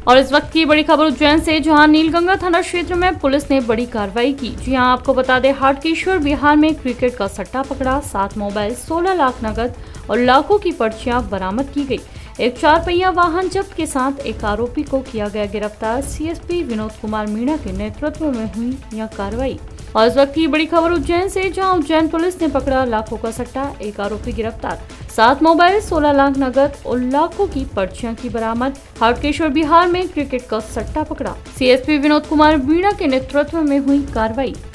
और इस वक्त की बड़ी खबर उज्जैन से, जहां नीलगंगा थाना क्षेत्र में पुलिस ने बड़ी कार्रवाई की। जी हां, आपको बता दें, हाटकेश्वर बिहार में क्रिकेट का सट्टा पकड़ा, 7 मोबाइल, 16 लाख नकद और लाखों की पर्चियां बरामद की गई। एक 4 पहिया वाहन जब्त के साथ एक आरोपी को किया गया गिरफ्तार। सीएसपी विनोद कुमार मीणा के नेतृत्व में हुई यह कार्रवाई। और इस वक्त की बड़ी खबर उज्जैन से, जहां उज्जैन पुलिस ने पकड़ा लाखों का सट्टा, एक आरोपी गिरफ्तार, 7 मोबाइल, 16 लाख नकद और लाखों की पर्चियां की बरामद। हाटकेश्वर बिहार में क्रिकेट का सट्टा पकड़ा। सीएसपी विनोद कुमार मीणा के नेतृत्व में हुई कार्रवाई।